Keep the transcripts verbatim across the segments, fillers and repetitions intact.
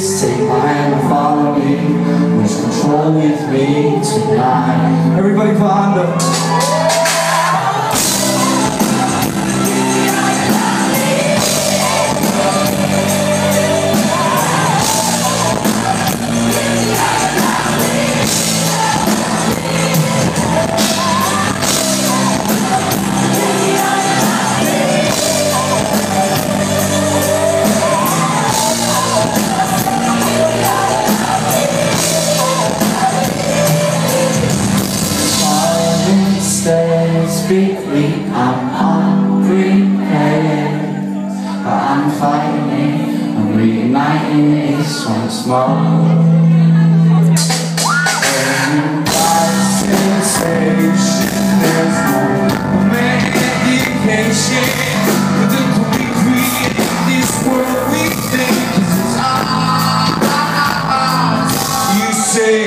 Take my hand and follow me. Lose control with me tonight. Everybody put a hand up. Speakly, I'm unprepared, but I'm fighting it, I'm reigniting this once more. Every sensation, there's no medication, but then can we create this world we think is ours? You say,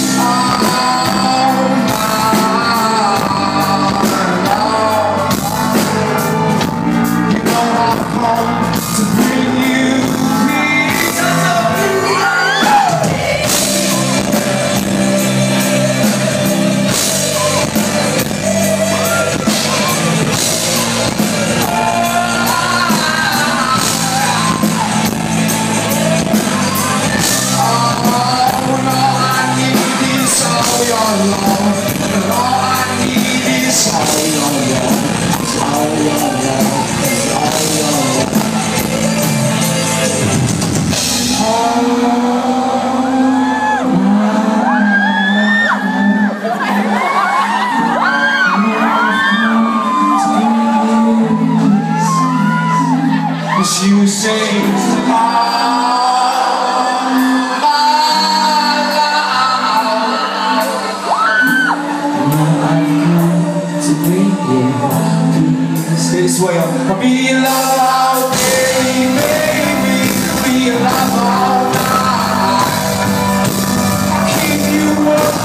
you say, oh, my love, to bring you this way. I'll be alive all day, baby, be alive all night. I'll keep you up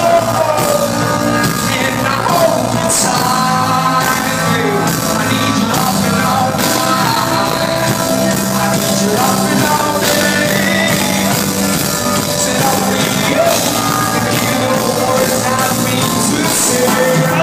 in my own time. I need you loving all night. I need you loving all day. Said I'll be you, and you know the words I mean to say.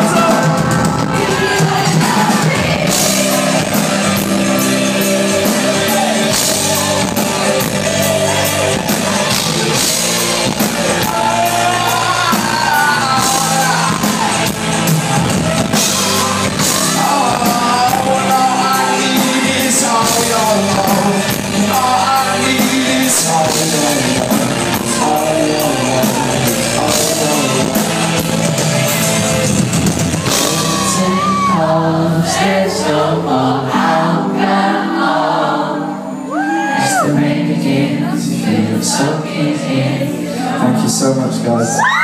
There's no more alcohol. As the rain begins, you feel soaking in. Thank you so much, guys.